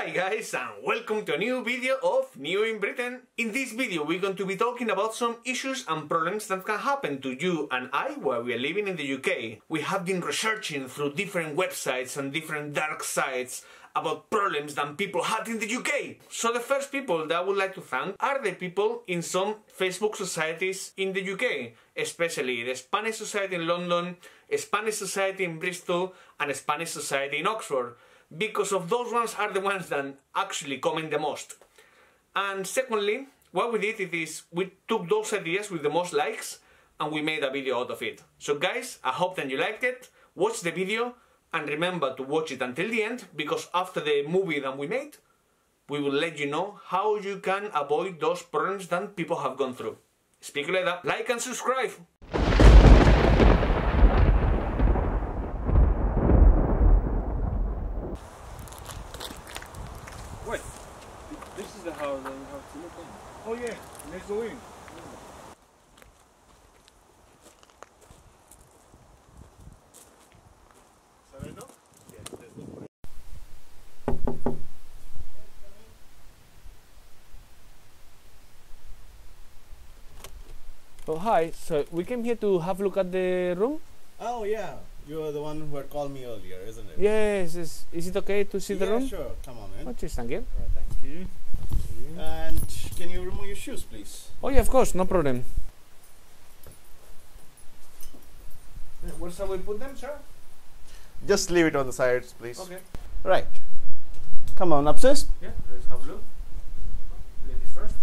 Hi guys, and welcome to a new video of New in Britain. In this video we're going to be talking about some issues and problems that can happen to you and I while we are living in the UK. We have been researching through different websites and different dark sites about problems that people had in the UK. So the first people that I would like to thank are the people in some Facebook societies in the UK, especially the Spanish Society in London, Spanish Society in Bristol and Spanish Society in Oxford, because of those ones are the ones that actually comment the most. And secondly, what we did is we took those ideas with the most likes and we made a video out of it. So guys, I hope that you liked it, watch the video and remember to watch it until the end, because after the movie that we made, we will let you know how you can avoid those problems that people have gone through. Speak later, like and subscribe! Wait, this is the house that we have to look in. Oh yeah, let's go in. Oh hi, so we came here to have a look at the room? Oh yeah, you are the one who had called me earlier, isn't it? Yes, is it okay to see the room? Sure, come on in. Oh, cheers, thank you. Thank you. And can you remove your shoes, please? Oh yeah, of course, no problem. Where shall we put them, sir? Just leave it on the sides, please. Okay. Right. Come on upstairs. Yeah, let's have a look. Ladies first.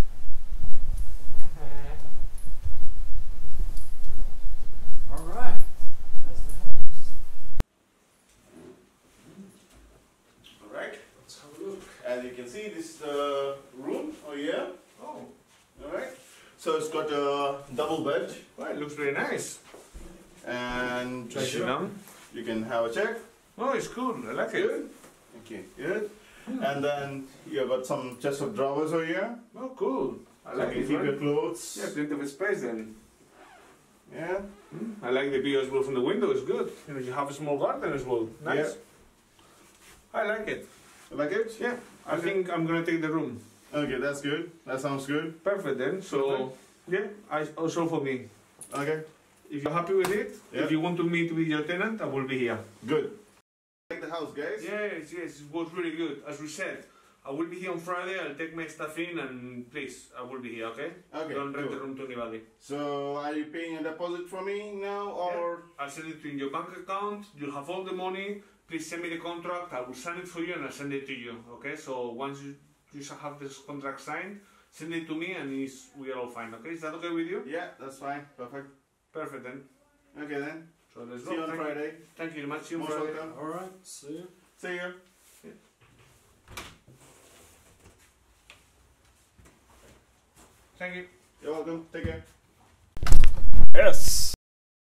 Alright. That's the house. Alright. Let's have a look. As you can see, this is the room. Oh yeah. Oh, Alright. So it's got a double bed well, it looks very nice. and Try it down. you can have a check. Oh, it's cool. I like it. Good. Okay, good. And then you got some chest of drawers over here. Oh, cool. I So like you can it. keep Right? your clothes. Yeah, plenty of space then. Yeah. I like the view as well from the window. It's good. You know, you have a small garden as well. Nice. Yeah. I like it. You like it? Yeah. I Okay. think I'm gonna take the room. Okay, that's good. That sounds good. Perfect then. So yeah, I also for me. Okay. If you're happy with it, Yeah. if you want to meet with your tenant, I will be here. Good. Like the house, guys. Yes, yes, it was really good. As we said, I will be here on Friday. I'll take my stuff in and please, I will be here. Okay? Okay. Don't rent cool. the room to anybody. So, are you paying a deposit for me now, or? I'll send it to your bank account. You'll have all the money. Please send me the contract. I will sign it for you and I'll send it to you. Okay? So once you shall have this contract signed, send it to me and we are all fine. Okay? Is that okay with you? Yeah, that's fine. Perfect. Perfect then. Okay then. So let's See you go. on Friday. Thank you very much. See you on Most Friday. welcome. Alright, see you. See you. Thank you. You're welcome. Take care. Yes!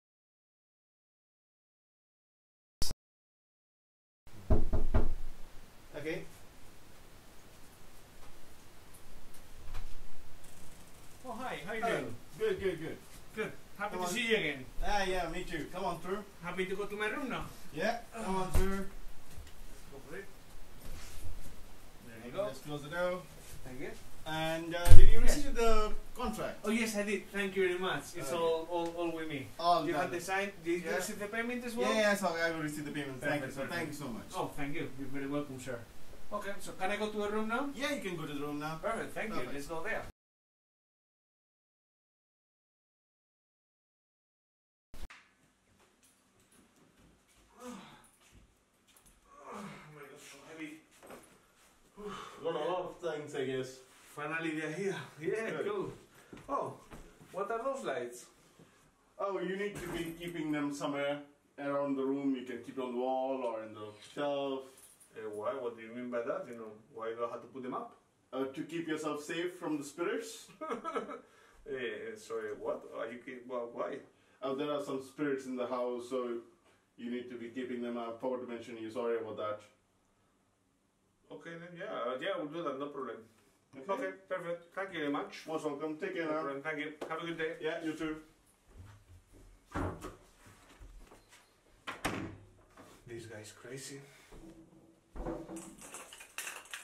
Okay. Oh hi. How you Hello. doing? Good, good, good. Good. Happy Come to on. see you again. Yeah, me too. Come on through. Happy to go to my room now. Yeah, come on through. Go for it. There you go. Just close the door. Thank you. And did you receive the contract? Oh yes, I did. Thank you very much. It's Okay. all with me. All You done. had the sign. Did you Yeah. receive the payment as well? Yeah, so I will receive the payment. Thank you. Perfect, So perfect. thank you so much. Oh, thank you. You're very welcome, sir. Okay, so can I go to a room now? Yeah, you can go to the room now. Perfect. Thank you. Perfect. Let's go there. Oh my God, so heavy. Got a lot of things, I guess. Finally, they're here. Yeah, Good. cool. Oh, what are those lights? Oh, you need to be keeping them somewhere around the room. You can keep it on the wall or in the shelf Why? What do you mean by that? You know, why do I have to put them up? to keep yourself safe from the spirits. Sorry, what? Are you well, why? There are some spirits in the house, so you need to be keeping them. I forgot to mention you. Sorry about that. Okay, then yeah, we'll do that. No problem. Okay, perfect. Thank you very much. Most welcome. Take care No now. problem. Thank you. Have a good day. Yeah, you too. This guy's crazy.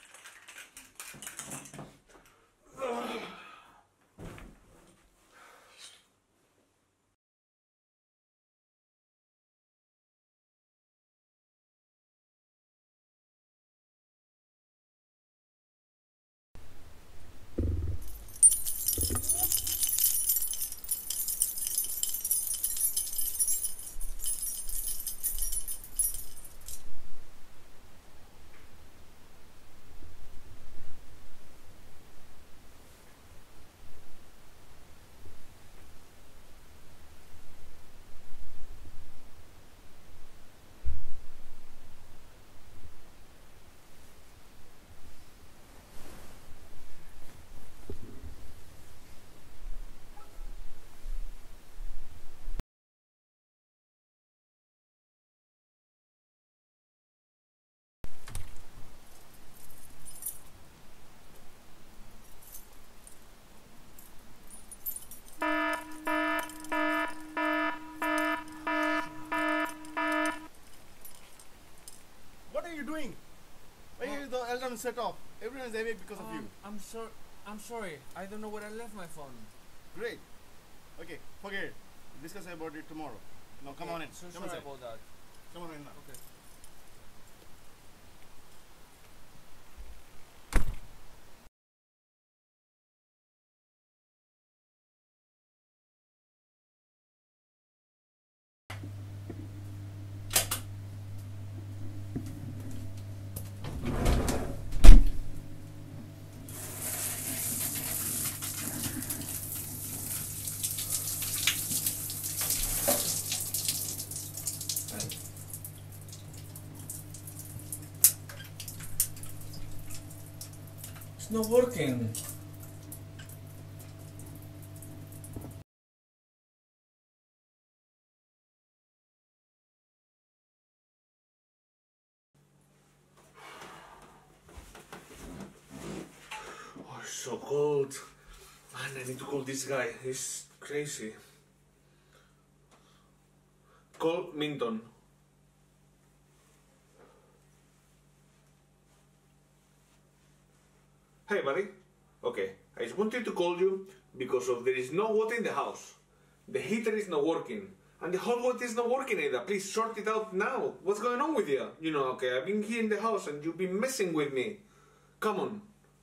Why is the alarm set off? Everyone is awake because of you. I'm sorry. I don't know where I left my phone. Great. Okay, forget it. Discuss about it tomorrow. Now come on in. So Come sorry inside. about that. Come on in now. Okay. It's not working. Oh, it's so cold. Man, I need to call this guy. He's crazy. Call Minton. Hey buddy, okay, I just wanted to call you because there is no water in the house. The heater is not working, and the hot water is not working either. Please sort it out now. What's going on with you? You know, okay, I've been here in the house and you've been messing with me. Come on.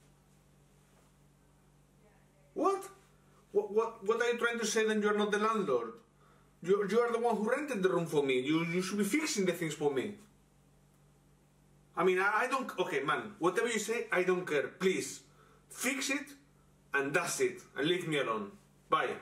What? What are you trying to say that you're not the landlord? You are the one who rented the room for me. You should be fixing the things for me. I mean, I don't... Okay, man, whatever you say, I don't care. Please, fix it, and that's it. And leave me alone. Bye.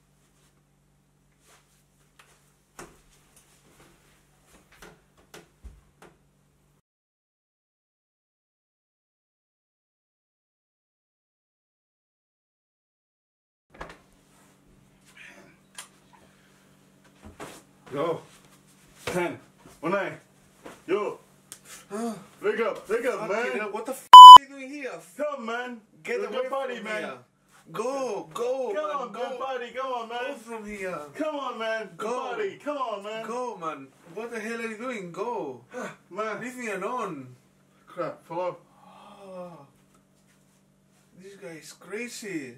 Yo. 10. 1 Yo. Wake up, man. What the f*** are you doing here? Come, man. Get Let's away go party, from man. here. Go, Come man, on, go. go party. Come on, man. Go from here. Come on, man. Go Go. party. Come on, man. Go, man. What the hell are you doing? Go. Man. Leave me alone. Crap. Follow. Oh, this guy is crazy.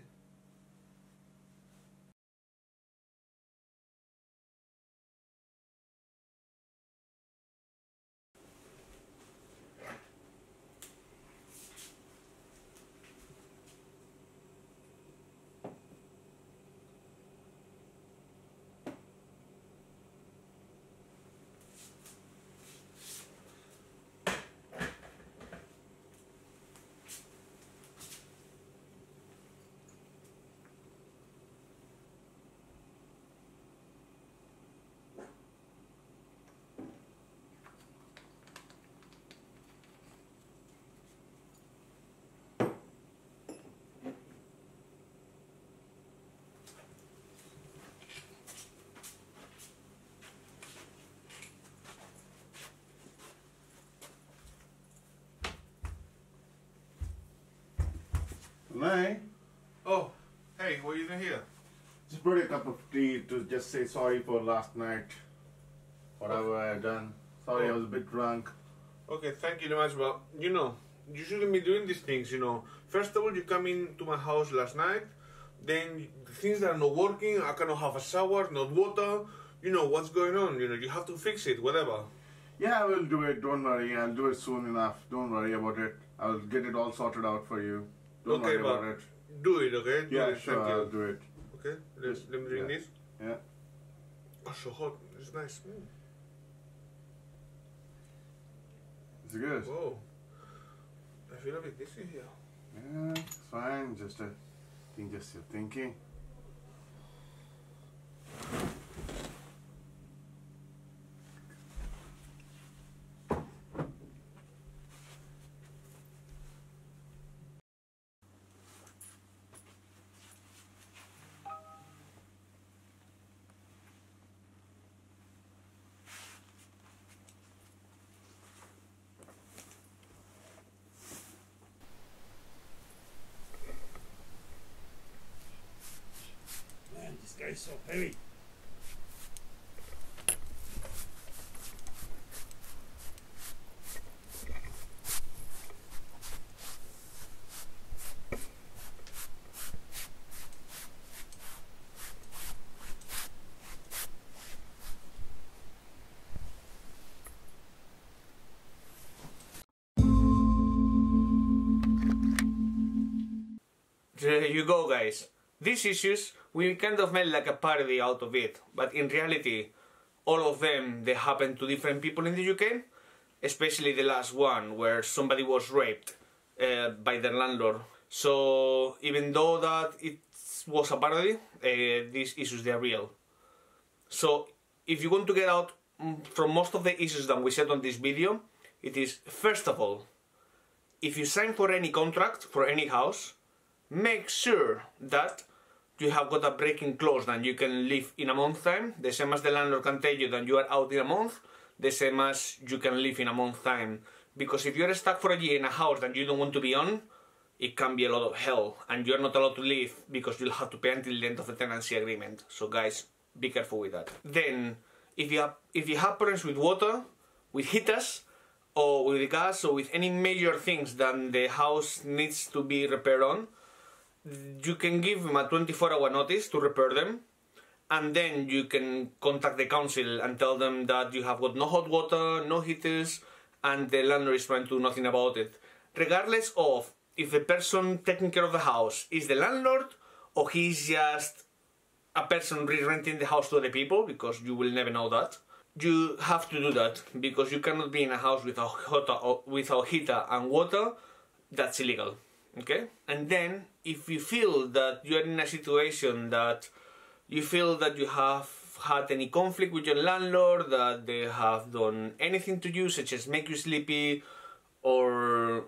Night. Oh, hey, what are you doing here? Just brought a cup of tea to just say sorry for last night. Whatever I had done. Sorry, I was a bit drunk. Okay, thank you very much, but you know, you shouldn't be doing these things, you know. First of all, you come into my house last night, then things that are not working, I cannot have a shower, not water, you know, what's going on, you know, you have to fix it, whatever. Yeah, I will do it. Don't worry. I'll do it soon enough. Don't worry about it. I'll get it all sorted out for you. Don't Okay, worry but about it. do it, okay? Do Yeah, it, sure, thank you. I'll do it. Okay, let me drink Yeah. this. Yeah. Oh, so hot, it's nice. It's good. Whoa, I feel a bit dizzy here. Yeah, it's fine. Just a thing, just your thinking. Man, this guy's so heavy. There you go, guys. These issues, we kind of made like a parody out of it, but in reality, all of them, they happen to different people in the UK, especially the last one, where somebody was raped by their landlord. So, even though that it was a parody, these issues, they are real. So, if you want to get out from most of the issues that we said on this video, it is, first of all, if you sign for any contract, for any house, make sure that you have got a breaking clause that you can leave in a month's time, the same as the landlord can tell you that you are out in a month, the same as you can leave in a month's time. Because if you're stuck for a year in a house that you don't want to be on, it can be a lot of hell, and you're not allowed to leave because you'll have to pay until the end of the tenancy agreement. So guys, be careful with that. Then, if you have problems with water, with heaters, or with gas, or with any major things that the house needs to be repaired on, you can give them a 24-hour notice to repair them, and then you can contact the council and tell them that you have got no hot water, no heaters, and the landlord is trying to do nothing about it. Regardless of if the person taking care of the house is the landlord or he's just a person re-renting the house to other people, because you will never know that. You have to do that, because you cannot be in a house without heater and water. That's illegal, okay? And then, if you feel that you are in a situation that you feel that you have had any conflict with your landlord, that they have done anything to you, such as make you sleepy, or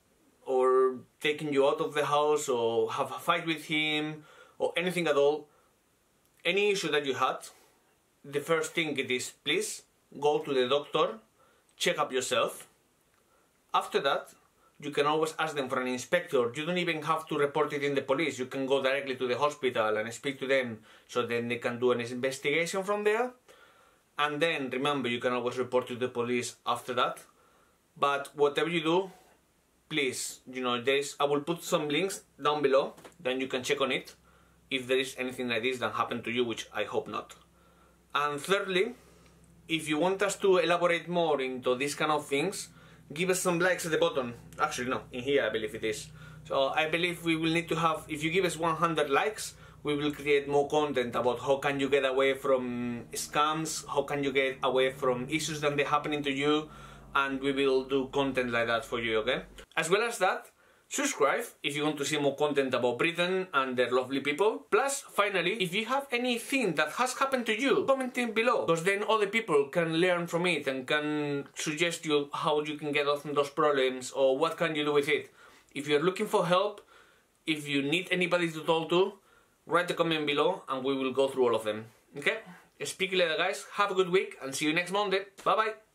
taking you out of the house, or have a fight with him, or anything at all, any issue that you had, the first thing it is, please go to the doctor, check up yourself. After that, you can always ask them for an inspector. You don't even have to report it in the police. You can go directly to the hospital and speak to them, so then they can do an investigation from there. And then, remember, you can always report to the police after that. But whatever you do, please, you know, I will put some links down below, then you can check on it if there is anything like this that happened to you, which I hope not. And thirdly, if you want us to elaborate more into these kind of things, give us some likes at the bottom. Actually, no, in here I believe it is. So I believe we will need to have, if you give us 100 likes, we will create more content about how can you get away from scams, how can you get away from issues that are happening to you, and we will do content like that for you, okay? As well as that, subscribe if you want to see more content about Britain and their lovely people. Plus, finally, if you have anything that has happened to you, comment it below, because then other people can learn from it and can suggest you how you can get off from those problems, or what can you do with it. If you're looking for help, if you need anybody to talk to, write a comment below and we will go through all of them. Okay? Speak later, guys. Have a good week and see you next Monday. Bye bye.